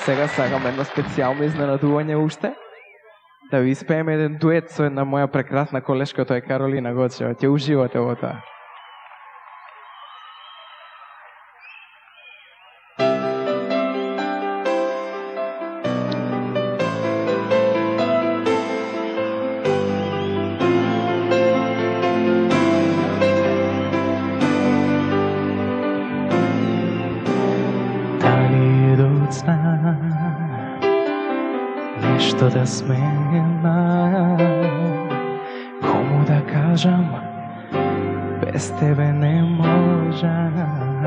Сега сакам едно специјално изненадување уште. Да ви испееме еден дует со една моја прекрасна колешка, тоа е Каролина Гoceva. Ќе уживате во тоа. Нешто да сменам, кому да кажам, без тебе не можам.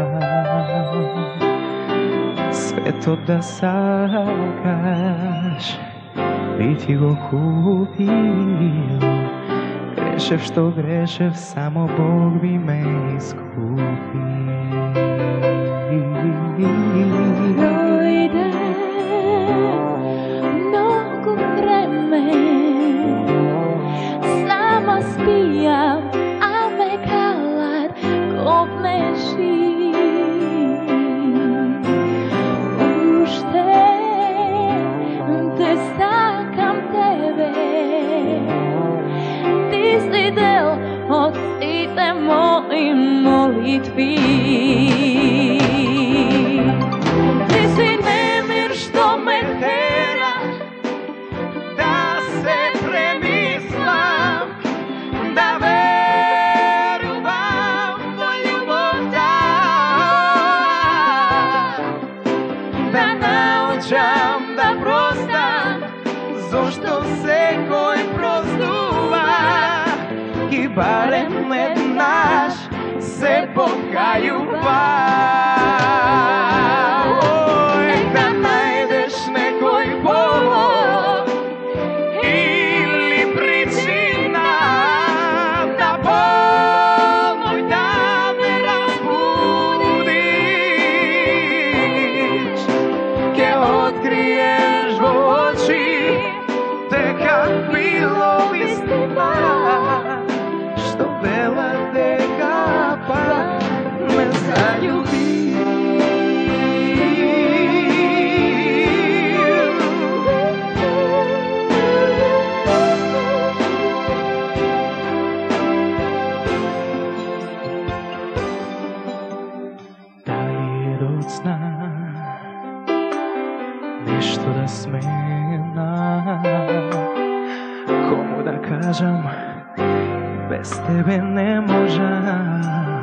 Светот да сакаш, би ти го купил. Грешев што грешев, само Бог би ме искупил. Дойде многу време, сама спијам, а ме калат копнеши. Уште те сакам тебе, ти си дел од сите мои молитви. Ти си немир што ме тера да се премислам, да верувам во љубовта, да научам да простам, зошто секој простува и барем еднаш се покајува. Нешто да сменам, кому да кажам, без тебе не можам.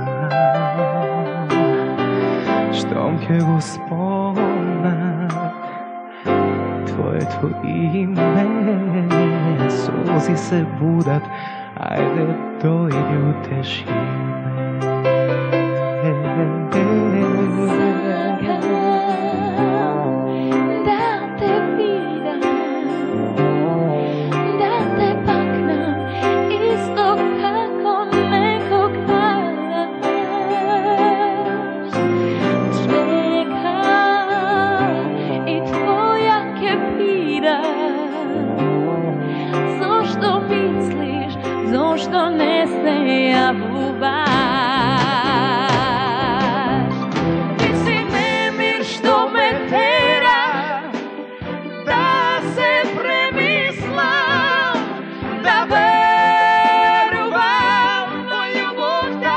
Штом ќе го спомнам твоето име, солзи се будат, ајде дојди утеши ме. Зошто не се јавуваш? Ти си немир што ме тера да се премислам, да верувам во љубовта,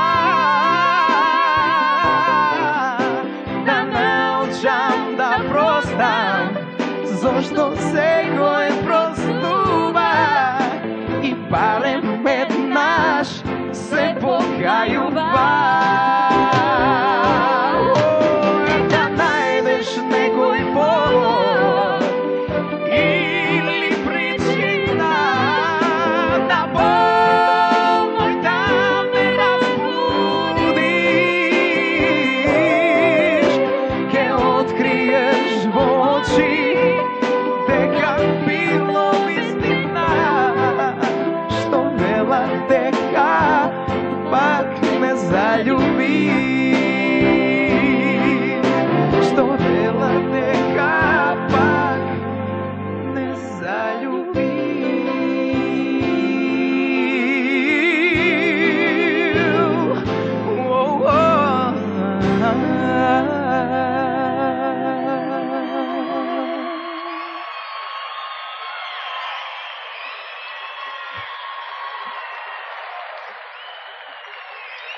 да научам да простам, зошто секој простува и барем еднаш се покајува. Да најдеш некој повод или причина да помојта ме разбудиш, ке откриеш во очи дека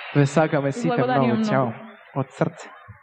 Ве сакаме сите Благодариме многу, многу. чао. Од срце.